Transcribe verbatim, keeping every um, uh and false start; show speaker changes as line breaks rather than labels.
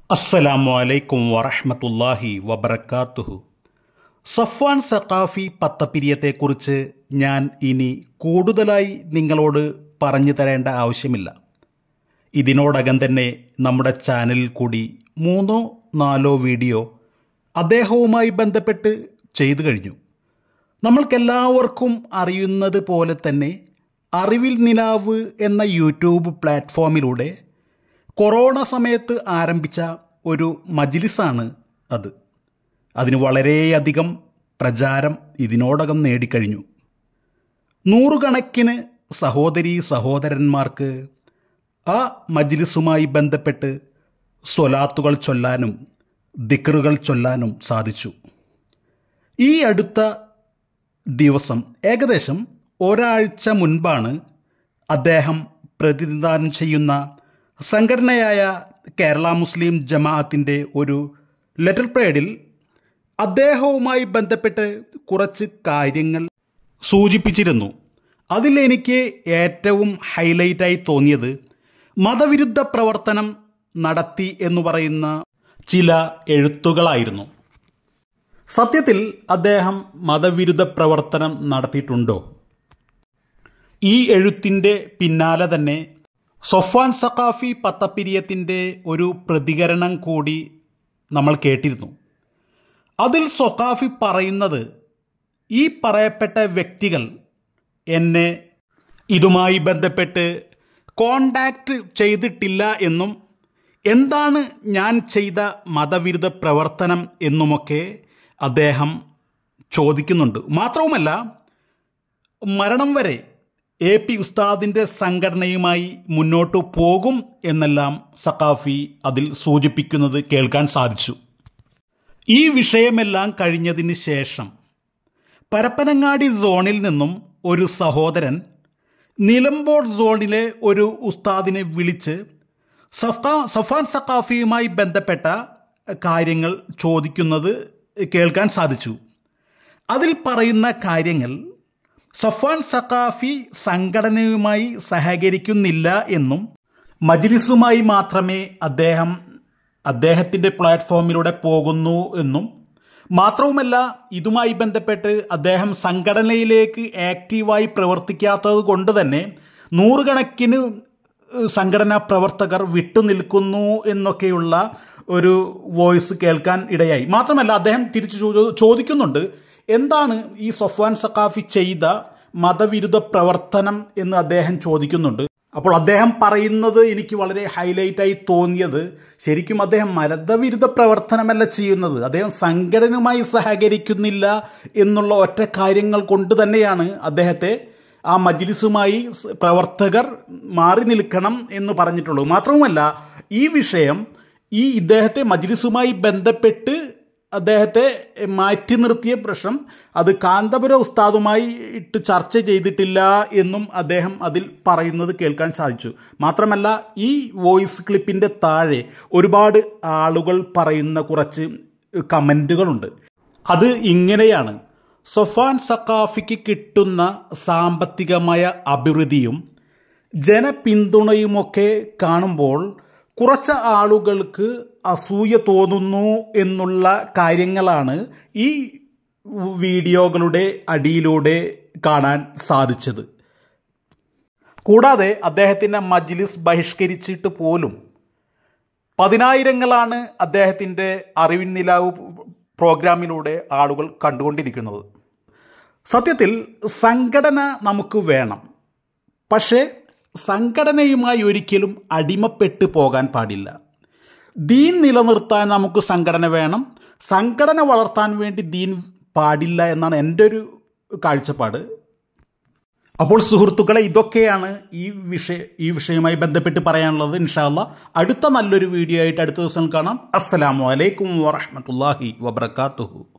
അസ്സലാമു അലൈക്കും വറഹ്മത്തുള്ളാഹി വബറകാതുഹു. സഫ്വാൻ സഖാഫി പത്തപ്പിരിയത്തെക്കുറിച്ച് ഞാൻ ഇനി കൂടുതലായി നിങ്ങളോട് പറഞ്ഞു തരേണ്ട ആവശ്യമില്ല. ഇതിനോടകം തന്നെ നമ്മുടെ ചാനലിൽ കൂടി മൂന്നോ നാലോ വീഡിയോ അദ്ദേഹവുമായി ബന്ധപ്പെട്ട് ചെയ്തു കഴിഞ്ഞു. നമ്മൾക്കെല്ലാവർക്കും അറിയുന്നത് പോലെ തന്നെ അറിവിൽ നിലാവ് എന്ന യൂട്യൂബ് പ്ലാറ്റ്ഫോമിലൂടെ കൊറോണ സമയത്ത് ആരംഭിച്ച ഒരു മജ്ലിസാണ് അത്. അതിന് വളരെയധികം പ്രചാരം ഇതിനോടകം നേടിക്കഴിഞ്ഞു. നൂറുകണക്കിന് സഹോദരീ സഹോദരന്മാർക്ക് ആ മജ്ലിസുമായി ബന്ധപ്പെട്ട് സ്വലാത്തുകൾ ചൊല്ലാനും ദിക്റുകൾ ചൊല്ലാനും സാധിച്ചു. ഈ അടുത്ത ദിവസം ഏകദേശം ഒരാഴ്ച മുൻപാണ് അദ്ദേഹം പ്രതിനിധാനം ചെയ്യുന്ന സംഘടനയായ കേരള മുസ്ലിം ജമാഅത്തിൻ്റെ ഒരു ലെറ്റർ പേഡിൽ അദ്ദേഹവുമായി ബന്ധപ്പെട്ട് കുറച്ച് കാര്യങ്ങൾ സൂചിപ്പിച്ചിരുന്നു. അതിലെനിക്ക് ഏറ്റവും ഹൈലൈറ്റായി തോന്നിയത് മതവിരുദ്ധ പ്രവർത്തനം നടത്തി എന്ന് പറയുന്ന ചില എഴുത്തുകളായിരുന്നു. സത്യത്തിൽ അദ്ദേഹം മതവിരുദ്ധ പ്രവർത്തനം നടത്തിയിട്ടുണ്ടോ? ഈ എഴുത്തിൻ്റെ പിന്നാലെ തന്നെ സഫ്വാൻ സഖാഫി പത്തപ്പിരിയത്തിൻ്റെ ഒരു പ്രതികരണം കൂടി നമ്മൾ കേട്ടിരുന്നു. അതിൽ സഖാഫി പറയുന്നത്, ഈ പറയപ്പെട്ട വ്യക്തികൾ എന്നെ ഇതുമായി ബന്ധപ്പെട്ട് കോണ്ടാക്റ്റ് ചെയ്തിട്ടില്ല എന്നും എന്താണ് ഞാൻ ചെയ്ത മതവിരുദ്ധ പ്രവർത്തനം എന്നുമൊക്കെ അദ്ദേഹം ചോദിക്കുന്നുണ്ട്. മാത്രവുമല്ല, മരണം വരെ എ പി ഉസ്താദിൻ്റെ സംഘടനയുമായി മുന്നോട്ട് പോകും എന്നെല്ലാം സഖാഫി അതിൽ സൂചിപ്പിക്കുന്നത് കേൾക്കാൻ സാധിച്ചു. ഈ വിഷയമെല്ലാം കഴിഞ്ഞതിന് ശേഷം പരപ്പനങ്ങാടി സോണിൽ നിന്നും ഒരു സഹോദരൻ നിലമ്പൂർ സോണിലെ ഒരു ഉസ്താദിനെ വിളിച്ച് സഫാ സഫാൻ സഖാഫിയുമായി ബന്ധപ്പെട്ട കാര്യങ്ങൾ ചോദിക്കുന്നത് കേൾക്കാൻ സാധിച്ചു. അതിൽ പറയുന്ന കാര്യങ്ങൾ സഫ്വാൻ സഖാഫി സംഘടനയുമായി സഹകരിക്കുന്നില്ല എന്നും മജ്ലിസുമായി മാത്രമേ അദ്ദേഹം അദ്ദേഹത്തിൻ്റെ പ്ലാറ്റ്ഫോമിലൂടെ പോകുന്നു എന്നും മാത്രവുമല്ല, ഇതുമായി ബന്ധപ്പെട്ട് അദ്ദേഹം സംഘടനയിലേക്ക് ആക്റ്റീവായി പ്രവർത്തിക്കാത്തത് കൊണ്ട് തന്നെ നൂറുകണക്കിന് സംഘടനാ പ്രവർത്തകർ വിട്ടുനിൽക്കുന്നു എന്നൊക്കെയുള്ള ഒരു വോയിസ് കേൾക്കാൻ ഇടയായി. മാത്രമല്ല, അദ്ദേഹം തിരിച്ചു ചോദിക്കുന്നുണ്ട്, എന്താണ് ഈ സഫ്വാൻ സഖാഫി ചെയ്ത മതവിരുദ്ധ പ്രവർത്തനം എന്ന് അദ്ദേഹം ചോദിക്കുന്നുണ്ട്. അപ്പോൾ അദ്ദേഹം പറയുന്നത് എനിക്ക് വളരെ ഹൈലൈറ്റായി തോന്നിയത്, ശരിക്കും അദ്ദേഹം മതവിരുദ്ധ പ്രവർത്തനമല്ല ചെയ്യുന്നത്, അദ്ദേഹം സംഘടനയുമായി സഹകരിക്കുന്നില്ല എന്നുള്ള ഒറ്റ കാര്യങ്ങൾ കൊണ്ട് തന്നെയാണ് അദ്ദേഹത്തെ ആ മജ്ലിസുമായി പ്രവർത്തകർ മാറി നിൽക്കണം എന്ന് പറഞ്ഞിട്ടുള്ളൂ. മാത്രവുമല്ല, ഈ വിഷയം ഈ ഇദ്ദേഹത്തെ മജ്ലിസുമായി ബന്ധപ്പെട്ട് അദ്ദേഹത്തെ മാറ്റി നിർത്തിയ പ്രശ്നം അത് കാന്തപുര ഉസ്താദുമായി ഇട്ട് ചർച്ച ചെയ്തിട്ടില്ല എന്നും അദ്ദേഹം അതിൽ പറയുന്നത് കേൾക്കാൻ സാധിച്ചു. മാത്രമല്ല, ഈ വോയിസ് ക്ലിപ്പിൻ്റെ താഴെ ഒരുപാട് ആളുകൾ പറയുന്ന കുറച്ച് കമൻറ്റുകളുണ്ട്. അത് ഇങ്ങനെയാണ്: സഫ്വാൻ സഖാഫിക്ക് കിട്ടുന്ന സാമ്പത്തികമായ അഭിവൃദ്ധിയും ജനപിന്തുണയുമൊക്കെ കാണുമ്പോൾ കുറച്ച് ആളുകൾക്ക് അസൂയ തോന്നുന്നു എന്നുള്ള കാര്യങ്ങളാണ് ഈ വീഡിയോകളുടെ അടിയിലൂടെ കാണാൻ സാധിച്ചത്. കൂടാതെ അദ്ദേഹത്തിൻ്റെ മജ്ലിസ് ബഹിഷ്കരിച്ചിട്ട് പോലും പതിനായിരങ്ങളാണ് അദ്ദേഹത്തിൻ്റെ അറിവിൻ നിലാവ് പ്രോഗ്രാമിലൂടെ ആളുകൾ കണ്ടുകൊണ്ടിരിക്കുന്നത്. സത്യത്തിൽ സംഘടന നമുക്ക് വേണം, പക്ഷേ സംഘടനയുമായി ഒരിക്കലും അടിമപ്പെട്ടു പോകാൻ പാടില്ല. ദീൻ നിലനിർത്താൻ നമുക്ക് സംഘടന വേണം, സംഘടന വളർത്താൻ വേണ്ടി ദീൻ പാടില്ല എന്നാണ് എൻ്റെ ഒരു കാഴ്ചപ്പാട്. അപ്പോൾ സുഹൃത്തുക്കളെ, ഇതൊക്കെയാണ് ഈ വിഷയ ഈ വിഷയവുമായി ബന്ധപ്പെട്ട് പറയാനുള്ളത്. ഇൻഷാ അല്ലാഹ് അടുത്ത നല്ലൊരു വീഡിയോ ആയിട്ട് അടുത്ത ദിവസം കാണാം. അസ്സലാമു അലൈക്കും വറഹ്മത്തുള്ളാഹി വബറകാതുഹു.